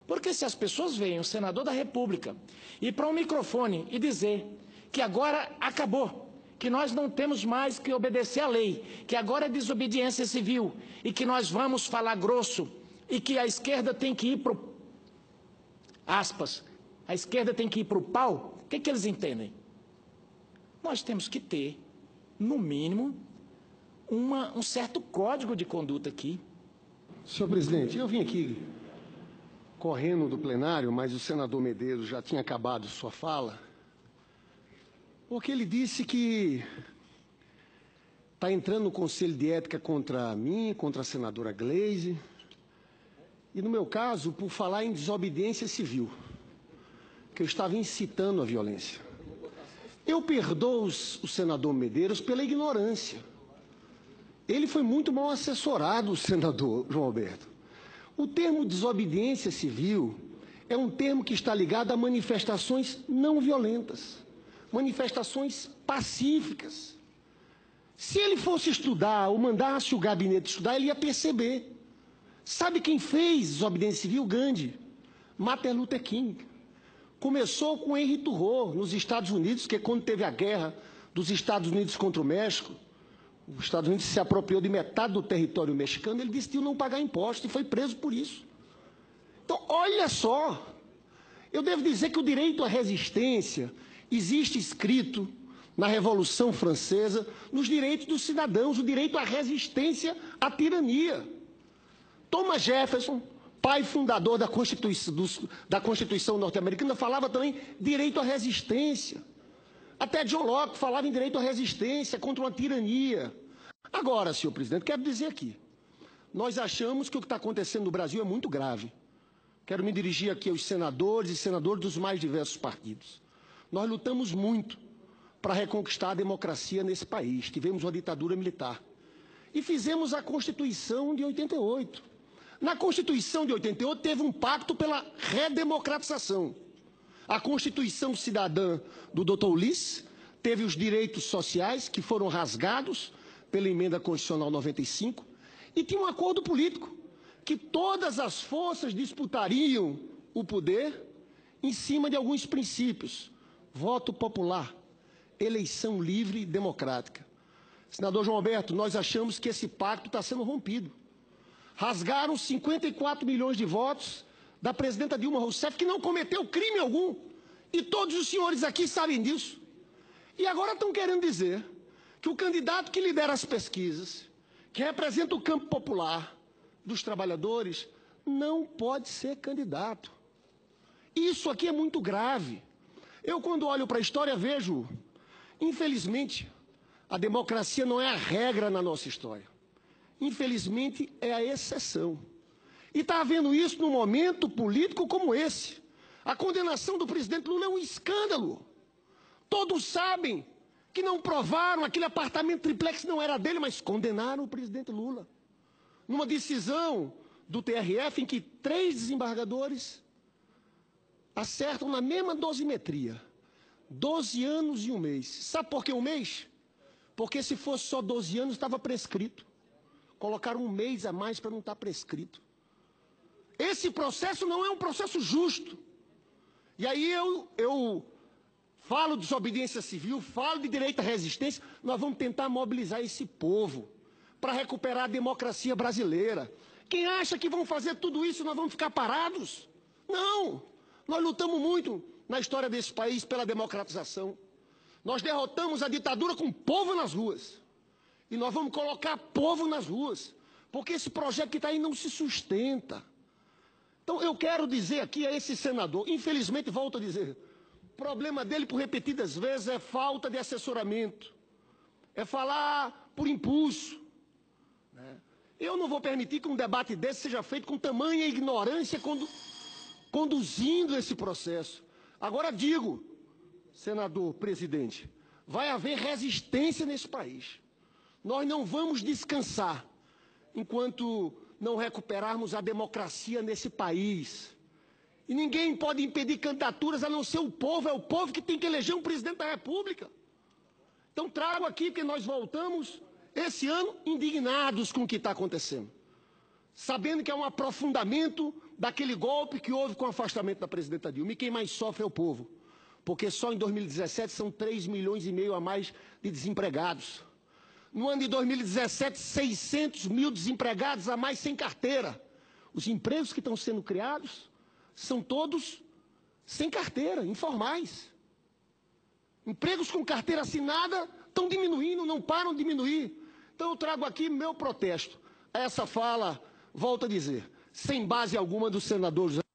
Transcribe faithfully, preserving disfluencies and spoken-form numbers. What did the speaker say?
Porque se as pessoas veem o senador da República ir para um microfone e dizer que agora acabou, que nós não temos mais que obedecer à lei, que agora é desobediência civil e que nós vamos falar grosso e que a esquerda tem que ir para o... aspas, a esquerda tem que ir para o pau, o que, que eles entendem? Nós temos que ter, no mínimo, uma, um certo código de conduta aqui. Senhor presidente, eu vim aqui correndo do plenário, mas o senador Medeiros já tinha acabado sua fala, porque ele disse que está entrando no Conselho de Ética contra mim, contra a senadora Gleisi, e no meu caso, por falar em desobediência civil, que eu estava incitando a violência. Eu perdoo o senador Medeiros pela ignorância. Ele foi muito mal assessorado, o senador João Alberto. O termo desobediência civil é um termo que está ligado a manifestações não violentas, manifestações pacíficas. Se ele fosse estudar ou mandasse o gabinete estudar, ele ia perceber. Sabe quem fez desobediência civil? Gandhi, Martin Luther King. Começou com Henry Thoreau, nos Estados Unidos, que quando teve a guerra dos Estados Unidos contra o México, os Estados Unidos se apropriou de metade do território mexicano, ele decidiu não pagar impostos e foi preso por isso. Então, olha só, eu devo dizer que o direito à resistência existe escrito na Revolução Francesa, nos direitos dos cidadãos, o direito à resistência à tirania. Thomas Jefferson, pai fundador da Constituição, dos, da Constituição norte-americana, falava também direito à resistência. Até John Locke falava em direito à resistência contra uma tirania. Agora, senhor presidente, quero dizer aqui, nós achamos que o que está acontecendo no Brasil é muito grave. Quero me dirigir aqui aos senadores e senadores dos mais diversos partidos. Nós lutamos muito para reconquistar a democracia nesse país. Tivemos uma ditadura militar. E fizemos a Constituição de oitenta e oito. Na Constituição de oitenta e oito teve um pacto pela redemocratização. A Constituição Cidadã do doutor Ulisses teve os direitos sociais que foram rasgados pela Emenda Constitucional noventa e cinco e tinha um acordo político que todas as forças disputariam o poder em cima de alguns princípios. Voto popular, eleição livre e democrática. Senador João Alberto, nós achamos que esse pacto está sendo rompido. Rasgaram cinquenta e quatro milhões de votos da presidenta Dilma Rousseff, que não cometeu crime algum. E todos os senhores aqui sabem disso. E agora estão querendo dizer que o candidato que lidera as pesquisas, que representa o campo popular dos trabalhadores, não pode ser candidato. Isso aqui é muito grave. Eu, quando olho para a história, vejo, infelizmente, a democracia não é a regra na nossa história. Infelizmente, é a exceção. E está havendo isso num momento político como esse. A condenação do presidente Lula é um escândalo. Todos sabem que não provaram, aquele apartamento triplex não era dele, mas condenaram o presidente Lula. Numa decisão do T R F em que três desembargadores acertam na mesma dosimetria. doze anos e um mês. Sabe por que um mês? Porque se fosse só doze anos, estava prescrito. Colocaram um mês a mais para não estar prescrito. Esse processo não é um processo justo. E aí eu, eu falo de desobediência civil, falo de direito à resistência, nós vamos tentar mobilizar esse povo para recuperar a democracia brasileira. Quem acha que vão fazer tudo isso, nós vamos ficar parados? Não! Nós lutamos muito na história desse país pela democratização. Nós derrotamos a ditadura com o povo nas ruas. E nós vamos colocar povo nas ruas, porque esse projeto que está aí não se sustenta. Então, eu quero dizer aqui a esse senador, infelizmente, volto a dizer, o problema dele, por repetidas vezes, é falta de assessoramento, é falar por impulso. Né? Eu não vou permitir que um debate desse seja feito com tamanha ignorância condu conduzindo esse processo. Agora digo, senador, presidente, vai haver resistência nesse país. Nós não vamos descansar enquanto não recuperarmos a democracia nesse país. E ninguém pode impedir candidaturas a não ser o povo. É o povo que tem que eleger um presidente da República. Então trago aqui que nós voltamos esse ano indignados com o que está acontecendo. Sabendo que é um aprofundamento daquele golpe que houve com o afastamento da presidenta Dilma. E quem mais sofre é o povo, porque só em dois mil e dezessete são três milhões e meio a mais de desempregados. No ano de dois mil e dezessete, seiscentos mil desempregados a mais sem carteira. Os empregos que estão sendo criados são todos sem carteira, informais. Empregos com carteira assinada estão diminuindo, não param de diminuir. Então eu trago aqui meu protesto a essa fala, volto a dizer, sem base alguma do senador José